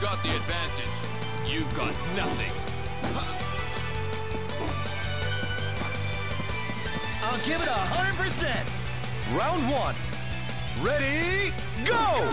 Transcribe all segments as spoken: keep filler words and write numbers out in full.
got the advantage. You've got nothing. I'll give it a hundred percent. Round one. Ready, go!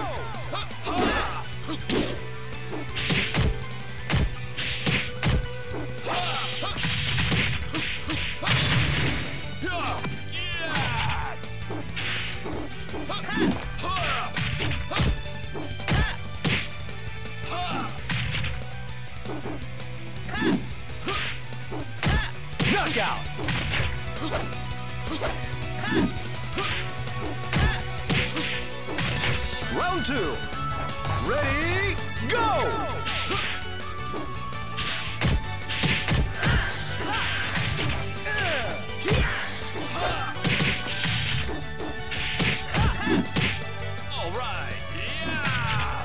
Knockout! Round two. Ready, go! All right, yeah!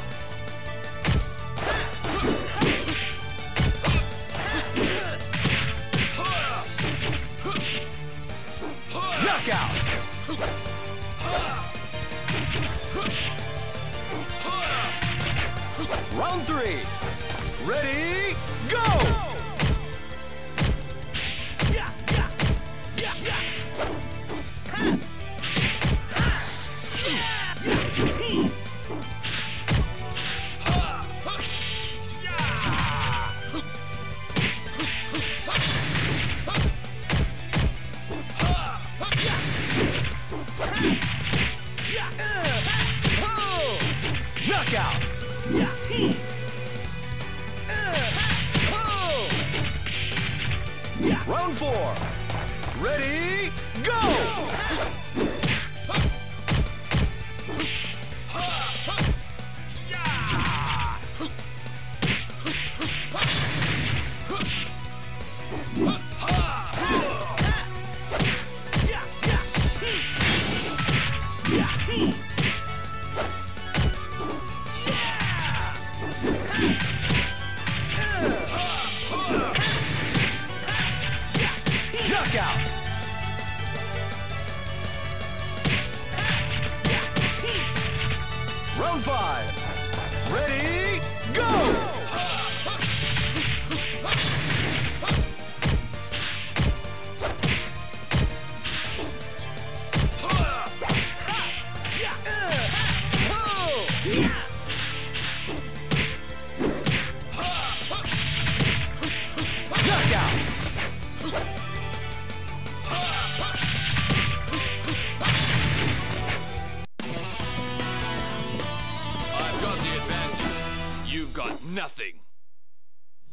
Knockout! Round three. Ready, go! Yeah, yeah, yeah, yeah. Knockout! Round four. Ready, go! Knockout! Round five. Ready, go! Knockout! I've got the advantage. You've got nothing.